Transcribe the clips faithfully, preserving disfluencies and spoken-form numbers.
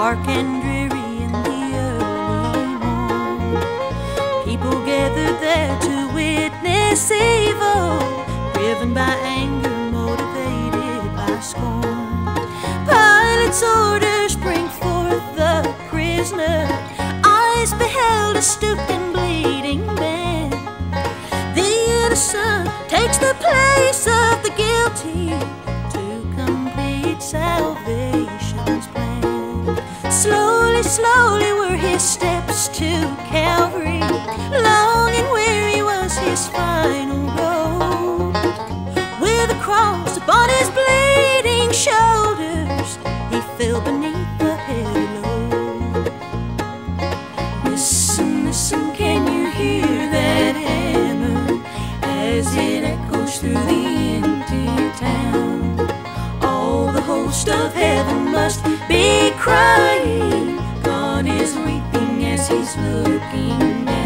dark and dreary in the early morn. People gathered there to witness evil, driven by anger, motivated by scorn. Pilate's orders bring forth the prisoner. Eyes beheld a stooped and bleeding man. The innocent takes the place of the guilty to complete salvation's plan. Slowly, slowly were his steps to Calvary. Long and weary was his final road. With a cross upon his bleeding shoulders, he fell beneath the heavy load. Listen, listen, can you hear that hammer as it echoes through the empty town? All the host of heaven must be crying. God is weeping as he's looking down.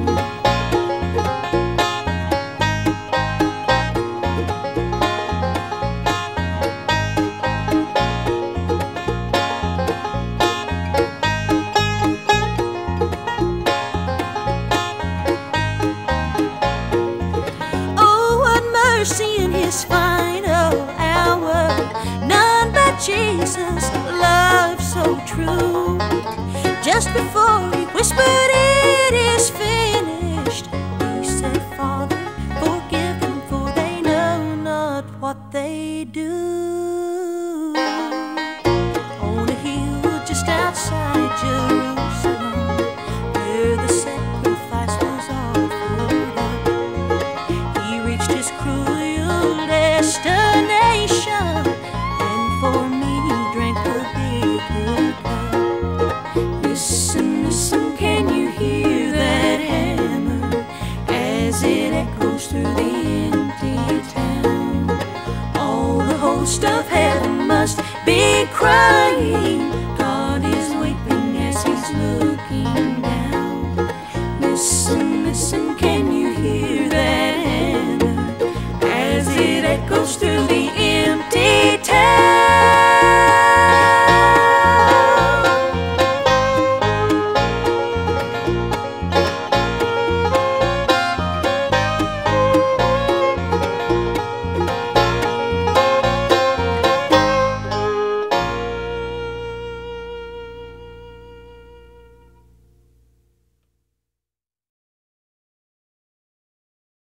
Mercy in his final hour, none but Jesus, love so true. Just before he whispered it is finished, he said, Father, forgive them, for they know not what they do. On a hill just outside Jerusalem, where the sacrifice was offered up, he reached his cruel destination, and for me drank the bitter cup. Listen, listen, can you hear that hammer as it echoes through the empty town? All the host of heaven must be crying.